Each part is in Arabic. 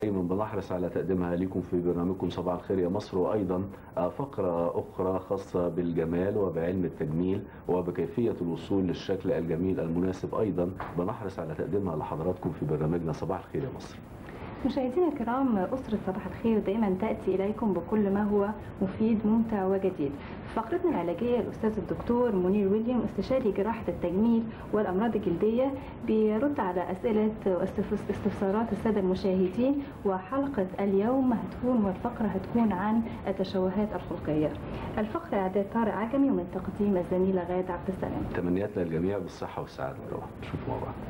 دايما بنحرص على تقديمها لكم في برنامجكم صباح الخير يا مصر، وايضا فقره اخرى خاصه بالجمال وبعلم التجميل وبكيفيه الوصول للشكل الجميل المناسب، ايضا بنحرص على تقديمها لحضراتكم في برنامجنا صباح الخير يا مصر. مشاهدينا الكرام، أسرة صباح الخير دائما تأتي إليكم بكل ما هو مفيد ممتع وجديد. في فقرتنا العلاجية الأستاذ الدكتور منير ويليام، استشاري جراحة التجميل والأمراض الجلدية، بيرد على أسئلة واستفسارات السادة المشاهدين. وحلقة اليوم والفقرة هتكون عن التشوهات الخلقية. الفقرة إعداد طارق عجمي ومن تقديم الزميلة غادة عبد السلام. تمنياتنا للجميع بالصحة والسعادة طبعا. نشوف مع بعض.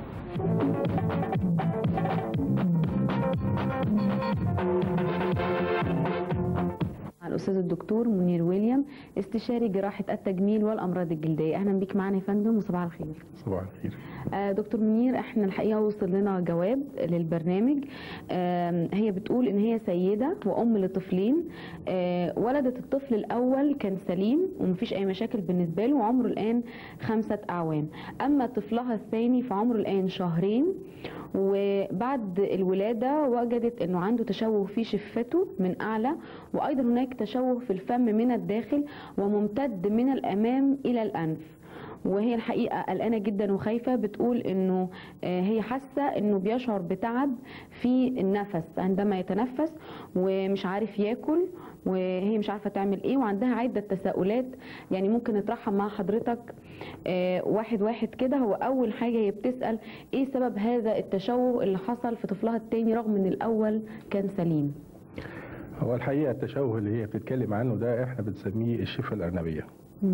الأستاذ الدكتور منير ويليام، استشاري جراحة التجميل والأمراض الجلدية. أهلا بيك معنا يا فندم وصباح الخير. صباح الخير. دكتور منير، احنا الحقيقة وصل لنا جواب للبرنامج. هي بتقول إن هي سيدة وأم لطفلين، ولدت الطفل الأول كان سليم ومفيش أي مشاكل بالنسبة له، وعمره الآن 5 أعوام. أما طفلها الثاني فعمره الآن 2 شهر، وبعد الولادة وجدت أنه عنده تشوه في شفته من أعلى، وأيضا هناك تشوه في الفم من الداخل وممتد من الأمام إلى الأنف. وهي الحقيقة قلقانة جدا وخايفة، بتقول انه هي حاسة انه بيشعر بتعب في النفس عندما يتنفس، ومش عارف ياكل، وهي مش عارفة تعمل ايه، وعندها عدة تساؤلات. يعني ممكن نطرحها مع حضرتك واحد واحد كده. هو اول حاجة هي بتسأل ايه سبب هذا التشوه اللي حصل في طفلها التاني رغم ان الاول كان سليم؟ هو الحقيقة التشوه اللي هي بتتكلم عنه ده احنا بنسميه الشفة الأرنبية.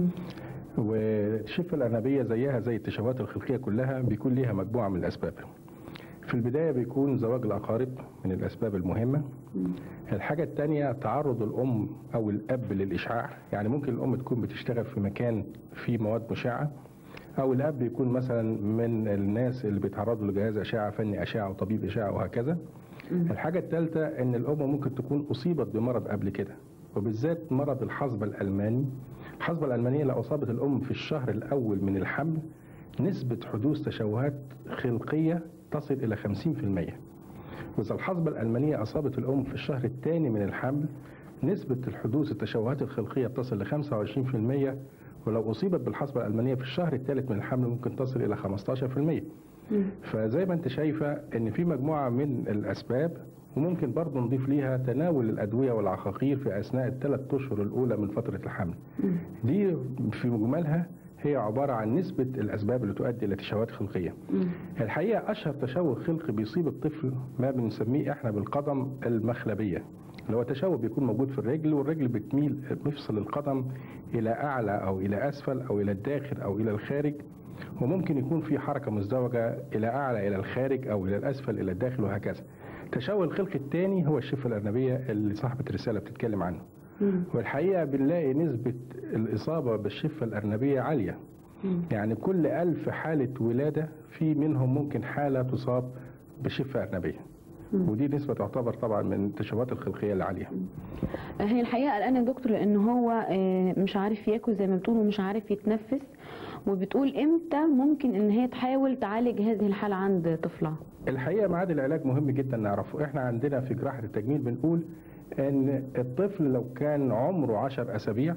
والشفة الأرنبية زيها زي التشوهات الخلقية كلها بيكون ليها مجموعة من الأسباب. في البداية بيكون زواج الأقارب من الأسباب المهمة. الحاجة الثانية تعرض الأم أو الأب للإشعاع، يعني ممكن الأم تكون بتشتغل في مكان فيه مواد مشعة، أو الأب يكون مثلا من الناس اللي بيتعرضوا لجهاز أشعة فني أشعة وطبيب أشعة وهكذا. الحاجة الثالثة إن الأم ممكن تكون أصيبت بمرض قبل كده، وبالذات مرض الحصبة الألماني. الحصبة الألمانية لو أصابت الأم في الشهر الأول من الحمل نسبة حدوث تشوهات خلقية تصل إلى 50%. وإذا الحصبة الألمانية أصابت الأم في الشهر الثاني من الحمل نسبة الحدوث التشوهات الخلقية بتصل ل 25%. ولو أصيبت بالحصبة الألمانية في الشهر الثالث من الحمل ممكن تصل إلى 15%. فزي ما أنت شايفة إن في مجموعة من الأسباب، وممكن برضه نضيف ليها تناول الأدوية والعقاقير في أثناء ال3 أشهر الأولى من فترة الحمل. دي في مجملها هي عبارة عن نسبة الأسباب اللي تؤدي إلى تشوهات خلقية. الحقيقة أشهر تشوه خلقي بيصيب الطفل ما بنسميه إحنا بالقدم المخلبية، اللي هو تشوه بيكون موجود في الرجل، والرجل بتميل مفصل القدم إلى أعلى أو إلى أسفل أو إلى الداخل أو إلى الخارج، وممكن يكون في حركة مزدوجة إلى أعلى إلى الخارج أو إلى الأسفل إلى الداخل وهكذا. التشوه الخلقي الثاني هو الشفة الأرنبية اللي صاحبة الرسالة بتتكلم عنه. والحقيقة بنلاقي نسبة الإصابة بالشفة الأرنبية عالية. يعني كل 1000 حالة ولادة في منهم ممكن حالة تصاب بشفة أرنبية. ودي نسبة تعتبر طبعا من التشوهات الخلقية العالية. هي الحقيقة قلقانة يا دكتور لأن هو مش عارف ياكل زي ما بتقول ومش عارف يتنفس، وبتقول امتى ممكن ان هي تحاول تعالج هذه الحالة عند طفلها؟ الحقيقة ميعاد العلاج مهم جدا نعرفه. احنا عندنا في جراحة التجميل بنقول ان الطفل لو كان عمره 10 أسابيع،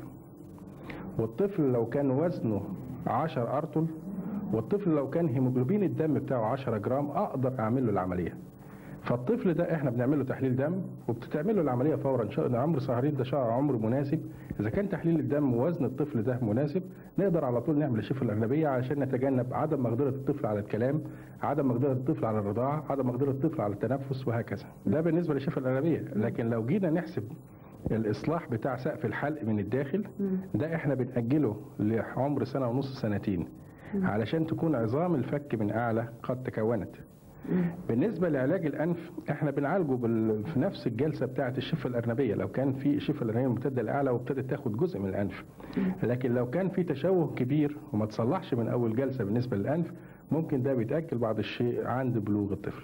والطفل لو كان وزنه 10 أرطل، والطفل لو كان هيموجلوبين الدم بتاعه 10 جرام اقدر اعمل له العملية. فالطفل ده احنا بنعمل له تحليل دم وبتتعمل له العمليه فورا. ان شاء الله عمر شهرين ده شهر عمر مناسب. اذا كان تحليل الدم ووزن الطفل ده مناسب نقدر على طول نعمل الشفه الارنبيه عشان نتجنب عدم مقدره الطفل على الكلام، عدم مقدره الطفل على الرضاعه، عدم مقدره الطفل على التنفس وهكذا. ده بالنسبه للشفه الارنبيه. لكن لو جينا نحسب الاصلاح بتاع سقف الحلق من الداخل ده احنا بنأجله لعمر 1.5 سنة 2 علشان تكون عظام الفك من اعلى قد تكونت. بالنسبة لعلاج الأنف احنا بنعالجه في نفس الجلسة بتاعة الشفة الأرنبية لو كان في الشفة الأرنبية ممتدة لأعلى وابتدت تاخد جزء من الأنف. لكن لو كان في تشوه كبير وما تصلحش من أول جلسة بالنسبة للأنف ممكن ده بيتأجل بعض الشيء عند بلوغ الطفل.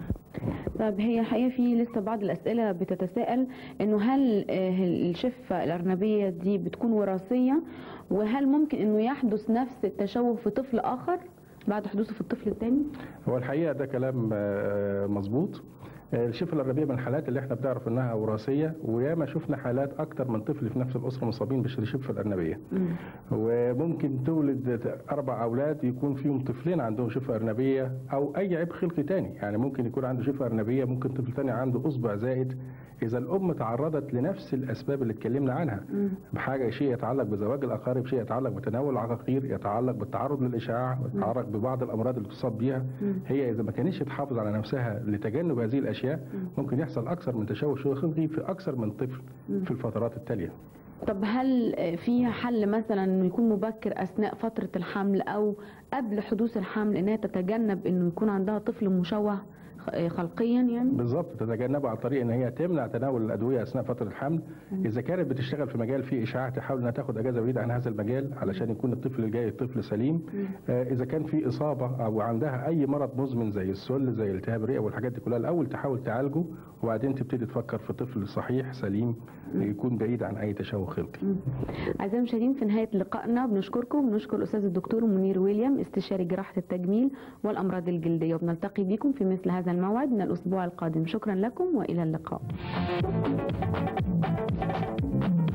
طب هي حقيقة في لسه بعض الأسئلة بتتساءل إنه هل الشفة الأرنبية دي بتكون وراثية، وهل ممكن إنه يحدث نفس التشوه في طفل آخر بعد حدوثه في الطفل الثاني؟ هو الحقيقة ده كلام مظبوط. الشفة الأرنبية من الحالات اللي احنا بنعرف انها وراثية، وياما شفنا حالات اكتر من طفل في نفس الأسرة مصابين بالشفة الأرنبية. وممكن تولد 4 أولاد يكون فيهم طفلين عندهم شفة أرنبية أو أي عيب خلقي تاني، يعني ممكن يكون عنده شفة أرنبية، ممكن طفل تاني عنده إصبع زائد. إذا الأم تعرضت لنفس الأسباب اللي اتكلمنا عنها، بحاجة شيء يتعلق بزواج الأقارب، شيء يتعلق بتناول العقاقير، يتعلق بالتعرض للإشعاع، يتعلق ببعض الأمراض اللي تصاب بيها، هي إذا ما كانتش تحافظ على نفسها لتجنب هذه الأشياء ممكن يحصل أكثر من تشوه خلقي في أكثر من طفل في الفترات التالية. طب هل فيها حل مثلا انه يكون مبكر اثناء فتره الحمل او قبل حدوث الحمل انها تتجنب انه يكون عندها طفل مشوه خلقيا يعني؟ بالظبط، تتجنبها عن طريق ان هي تمنع تناول الادويه اثناء فتره الحمل. اذا كانت بتشتغل في مجال فيه اشعاع تحاول انها تاخد اجازه بعيده عن هذا المجال علشان يكون الطفل الجاي طفل سليم. اذا كان في اصابه او عندها اي مرض مزمن زي السل زي التهاب الرئه والحاجات دي كلها، الاول تحاول تعالجه وبعدين تبتدي تفكر في طفل صحيح سليم يكون بعيد عن اي تشوه خلقي. اعزائي المشاهدين، في نهايه لقائنا بنشكركم، بنشكر الاستاذ الدكتور منير ويليام استشاري جراحه التجميل والامراض الجلديه، وبنلتقي بكم في مثل هذا الموعد من الاسبوع القادم. شكرا لكم والى اللقاء.